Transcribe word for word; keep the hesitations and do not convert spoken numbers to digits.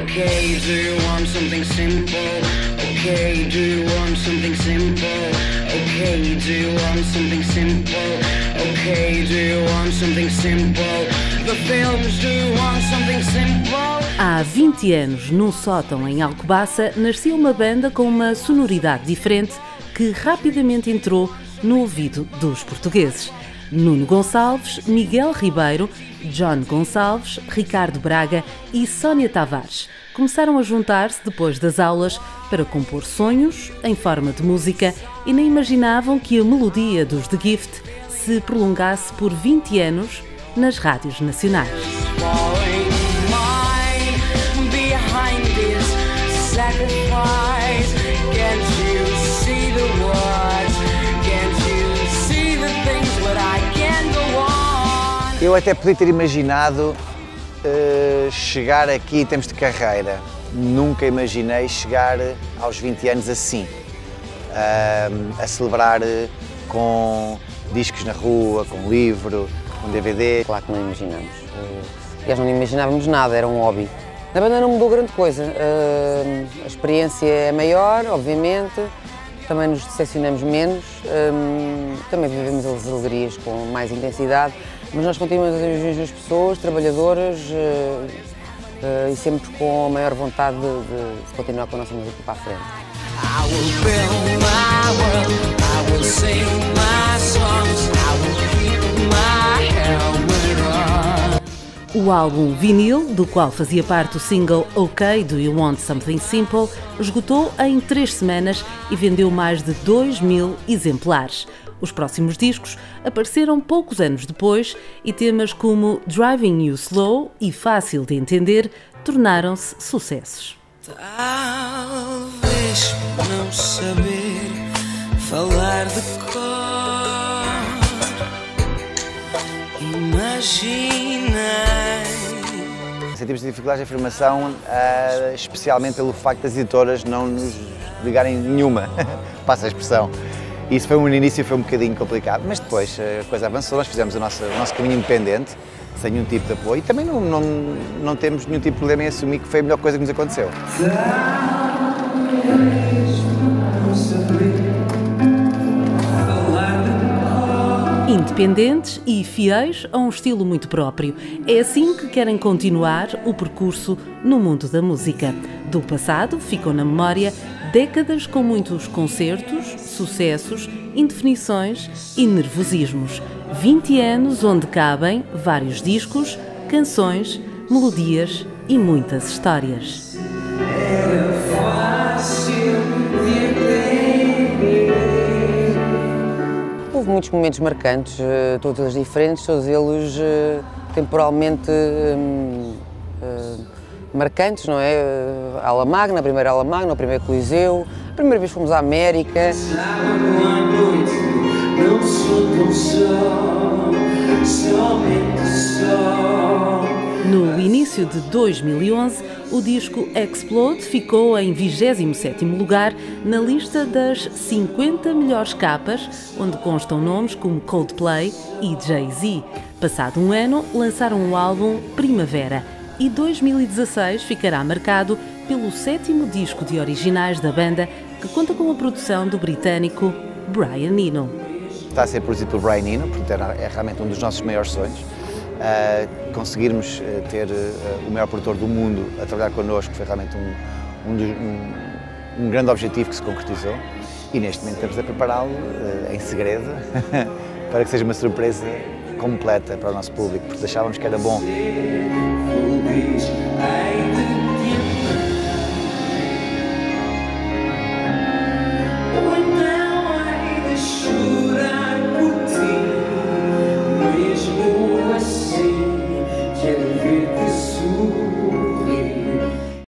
Okay, do you want something simple? Okay, do you want something simple? Okay, do you want something simple? Okay, do you want something simple? The films do you want something simple? Há vinte anos, num sótão em Alcobaça, nasceu uma banda com uma sonoridade diferente que rapidamente entrou no ouvido dos portugueses. Nuno Gonçalves, Miguel Ribeiro, John Gonçalves, Ricardo Braga e Sónia Tavares começaram a juntar-se depois das aulas para compor sonhos em forma de música e nem imaginavam que a melodia dos The Gift se prolongasse por vinte anos nas rádios nacionais. Eu até podia ter imaginado uh, chegar aqui em termos de carreira. Nunca imaginei chegar aos vinte anos assim, uh, a celebrar com discos na rua, com livro, com D V D. Claro que não imaginamos. Aliás, não imaginávamos nada, era um hobby. Na banda não mudou grande coisa. Uh, a experiência é maior, obviamente. Também nos decepcionamos menos. Um, também vivemos as alegrias com mais intensidade. Mas nós continuamos as mesmas pessoas, trabalhadoras uh, uh, e sempre com a maior vontade de, de, de continuar com a nossa música para a frente. O álbum vinil, do qual fazia parte o single OK, Do You Want Something Simple, esgotou em três semanas e vendeu mais de dois mil exemplares. Os próximos discos apareceram poucos anos depois e temas como Driving You Slow e Fácil de Entender tornaram-se sucessos. Talvez não saber falar de cor, imaginei. Sentimos dificuldades de afirmação, uh, especialmente pelo facto das editoras não nos ligarem nenhuma, passa a expressão. Isso foi um início, foi um bocadinho complicado, mas depois a coisa avançou, nós fizemos o nosso, o nosso caminho independente, sem nenhum tipo de apoio, e também não, não, não temos nenhum tipo de problema em assumir que foi a melhor coisa que nos aconteceu. Independentes e fiéis a um estilo muito próprio. É assim que querem continuar o percurso no mundo da música. Do passado ficam na memória décadas com muitos concertos, sucessos, indefinições e nervosismos. vinte anos onde cabem vários discos, canções, melodias e muitas histórias. Era fácil de entender. Houve muitos momentos marcantes, todos eles diferentes, todos eles temporalmente marcantes, não é? A Aula Magna, a primeira Aula Magna, o primeiro Coliseu, a primeira vez que fomos à América. No início de dois mil e onze, o disco Explode ficou em vigésimo sétimo lugar na lista das cinquenta melhores capas, onde constam nomes como Coldplay e Jay-Z. Passado um ano, lançaram o álbum Primavera. E dois mil e dezasseis ficará marcado pelo sétimo disco de originais da banda, que conta com a produção do britânico Brian Eno. Está a ser produzido por Brian Eno, portanto é realmente um dos nossos maiores sonhos. Uh, conseguirmos uh, ter uh, o maior produtor do mundo a trabalhar connosco foi realmente um, um, um, um grande objetivo que se concretizou e neste momento estamos a prepará-lo uh, em segredo para que seja uma surpresa completa para o nosso público, porque achávamos que era bom.